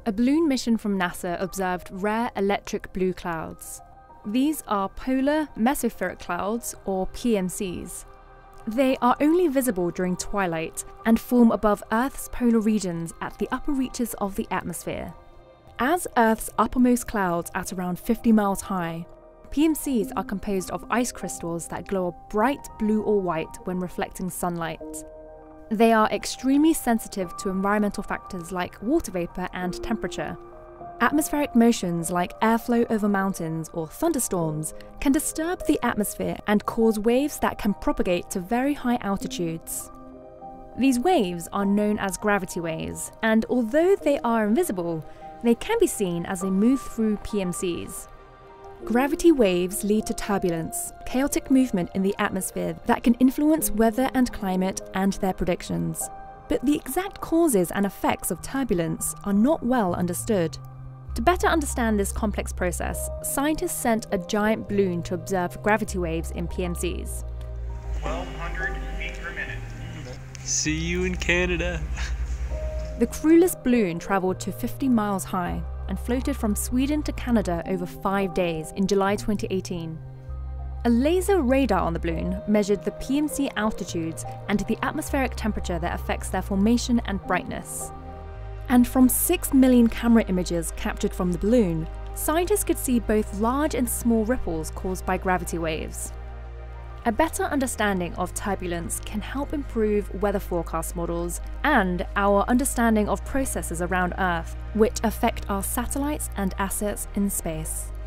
A balloon mission from NASA observed rare electric blue clouds. These are polar mesospheric clouds, or PMCs. They are only visible during twilight and form above Earth's polar regions at the upper reaches of the atmosphere. As Earth's uppermost clouds at around 50 miles high, PMCs are composed of ice crystals that glow a bright blue or white when reflecting sunlight. They are extremely sensitive to environmental factors like water vapor and temperature. Atmospheric motions like airflow over mountains or thunderstorms can disturb the atmosphere and cause waves that can propagate to very high altitudes. These waves are known as gravity waves, and although they are invisible, they can be seen as they move through PMCs. Gravity waves lead to turbulence, chaotic movement in the atmosphere that can influence weather and climate and their predictions. But the exact causes and effects of turbulence are not well understood. To better understand this complex process, scientists sent a giant balloon to observe gravity waves in PMCs. 1,200 feet per minute. See you in Canada. The crewless balloon travelled to 50 miles high and floated from Sweden to Canada over 5 days in July 2018. A laser radar on the balloon measured the PMC altitudes and the atmospheric temperature that affects their formation and brightness. And from 6 million camera images captured from the balloon, scientists could see both large and small ripples caused by gravity waves. A better understanding of turbulence can help improve weather forecast models and our understanding of processes around Earth, which affect our satellites and assets in space.